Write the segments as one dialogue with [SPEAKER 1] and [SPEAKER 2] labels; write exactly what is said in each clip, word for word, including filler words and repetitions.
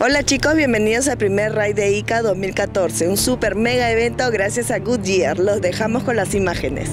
[SPEAKER 1] Hola chicos, bienvenidos al primer Ride de Ica dos mil catorce, un super mega evento gracias a Goodyear. Los dejamos con las imágenes.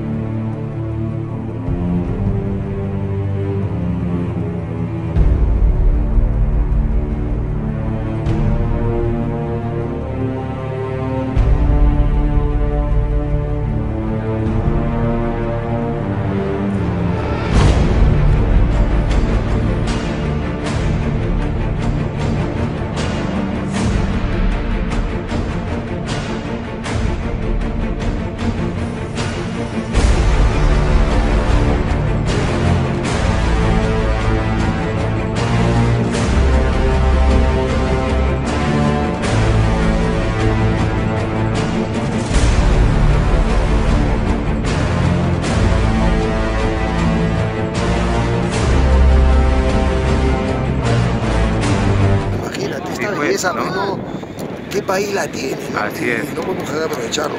[SPEAKER 2] Esa, ¿no? No, ¿qué país la tiene? ¿No?
[SPEAKER 3] Así es.
[SPEAKER 2] No podemos dejar de aprovecharlo.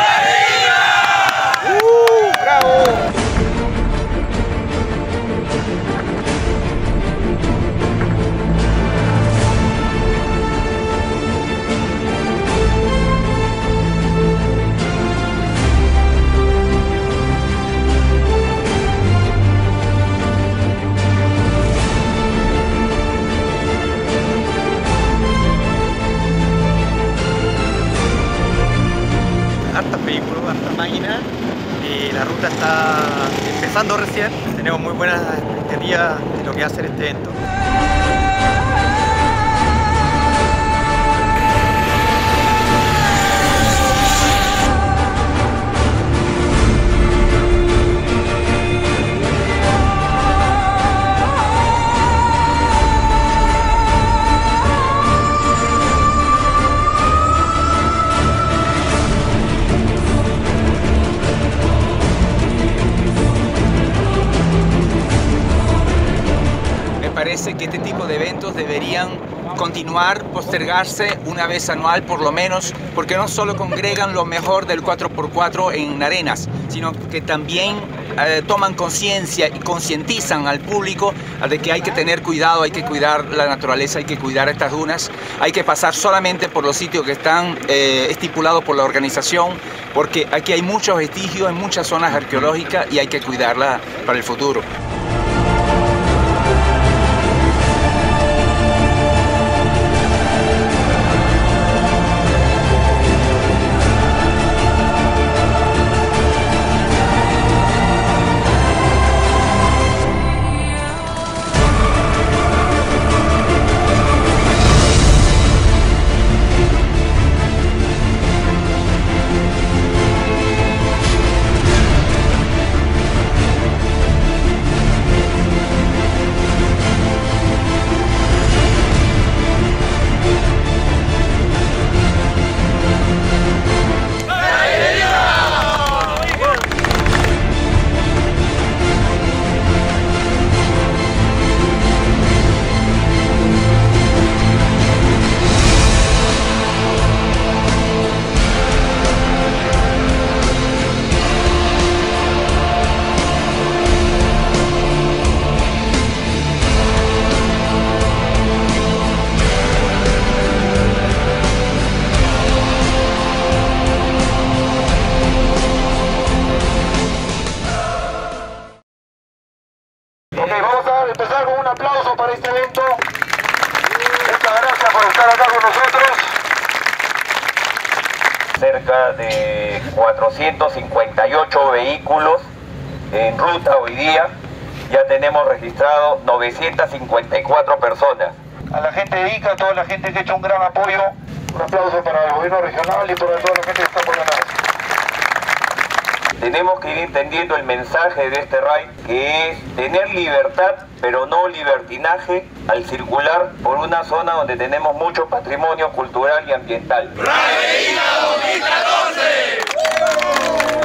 [SPEAKER 3] ¡Uh! ¡Bravo! Hartas vehículos, hartas máquinas y la ruta está empezando recién. Tenemos muy buenas expectativas de lo que va a ser este evento.
[SPEAKER 4] Parece que este tipo de eventos deberían continuar, postergarse una vez anual por lo menos, porque no solo congregan lo mejor del cuatro por cuatro en arenas, sino que también eh, toman conciencia y concientizan al público de que hay que tener cuidado, hay que cuidar la naturaleza, hay que cuidar estas dunas, hay que pasar solamente por los sitios que están eh, estipulados por la organización, porque aquí hay muchos vestigios en muchas zonas arqueológicas y hay que cuidarla para el futuro.
[SPEAKER 2] Ok, vamos a empezar con un aplauso para este evento. Muchas gracias por estar acá con nosotros.
[SPEAKER 5] Cerca de cuatrocientos cincuenta y ocho vehículos en ruta hoy día. Ya tenemos registrado novecientas cincuenta y cuatro personas.
[SPEAKER 2] A la gente de Ica, a toda la gente que ha hecho un gran apoyo. Un aplauso para el gobierno regional y para toda la gente que está apoyando.
[SPEAKER 5] Tenemos que ir entendiendo el mensaje de este ride, que es tener libertad, pero no libertinaje, al circular por una zona donde tenemos mucho patrimonio cultural y ambiental.
[SPEAKER 6] ¡Ride Ica dos mil catorce!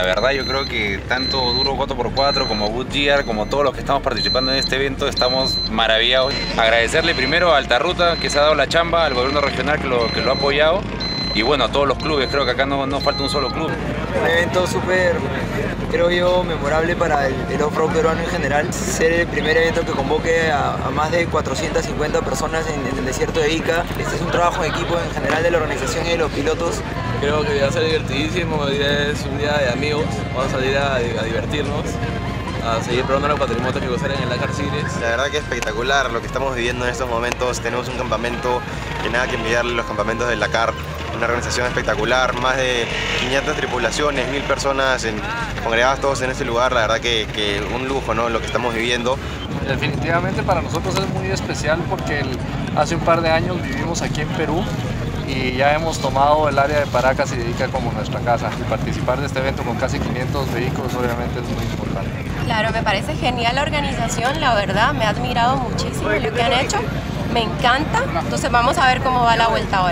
[SPEAKER 7] verdad yo creo que tanto Duro cuatro por cuatro como Goodyear, como todos los que estamos participando en este evento, estamos maravillados. Agradecerle primero a Alta Ruta que se ha dado la chamba, al gobierno regional que lo, que lo ha apoyado, y bueno, a todos los clubes. Creo que acá no, no falta un solo club.
[SPEAKER 8] Un evento súper, creo yo, memorable para el, el off-road peruano en general. Ser el primer evento que convoque a, a más de cuatrocientas cincuenta personas en, en el desierto de Ica. Este es un trabajo en equipo en general de la organización y de los pilotos.
[SPEAKER 9] Creo que va a ser divertidísimo, hoy día es un día de amigos, vamos a salir a, a divertirnos, a seguir probando los cuatrimotos que gozar en el Dakar Series.
[SPEAKER 10] La verdad que es espectacular lo que estamos viviendo en estos momentos. Tenemos un campamento que nada que envidiarle los campamentos del Dakar. Una organización espectacular, más de quinientas tripulaciones, mil personas en, congregadas todos en este lugar. La verdad que, que un lujo, ¿no?, lo que estamos viviendo.
[SPEAKER 11] Definitivamente para nosotros es muy especial porque el, hace un par de años vivimos aquí en Perú y ya hemos tomado el área de Paracas y de Ica como nuestra casa, y participar de este evento con casi quinientos vehículos obviamente es muy importante.
[SPEAKER 12] Claro, me parece genial la organización, la verdad, me ha admirado muchísimo lo que han hecho, me encanta, entonces vamos a ver cómo va la vuelta ahora.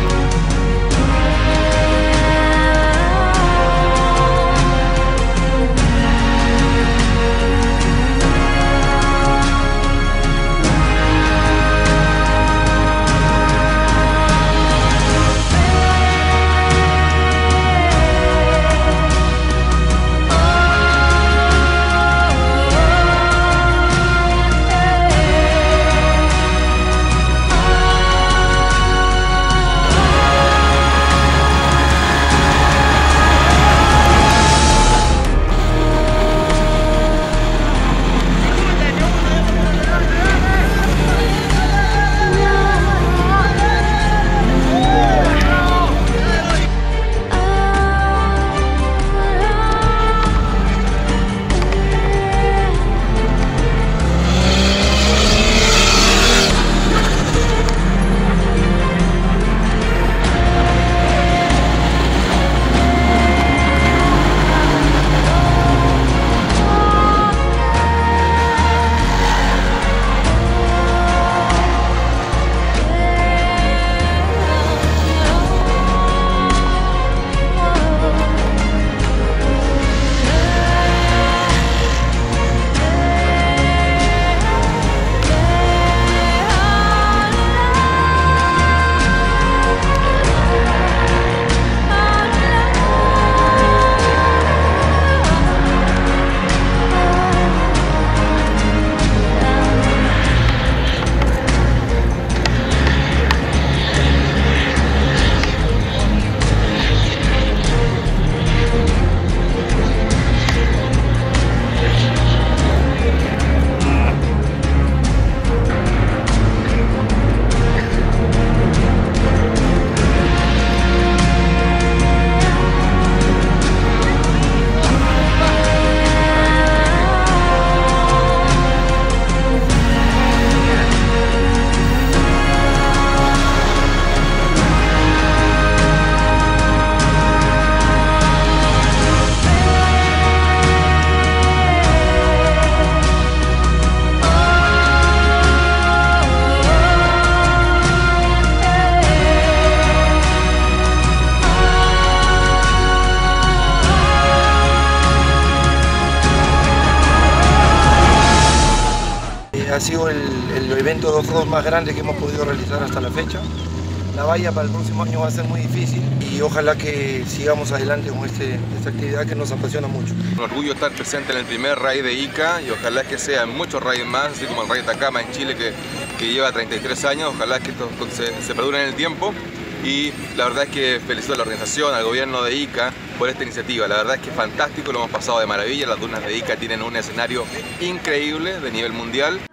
[SPEAKER 13] Ha sido el, el evento de off-road más grande que hemos podido realizar hasta la fecha. La valla para el próximo año va a ser muy difícil y ojalá que sigamos adelante con este, esta actividad que nos apasiona mucho.
[SPEAKER 14] Un orgullo estar presente en el primer raid de Ica y ojalá que sean muchos raids más, así como el raid de Atacama en Chile que, que lleva treinta y tres años. Ojalá que esto se, se perdure en el tiempo. Y la verdad es que felicito a la organización, al gobierno de Ica por esta iniciativa. La verdad es que es fantástico, lo hemos pasado de maravilla. Las dunas de Ica tienen un escenario increíble de nivel mundial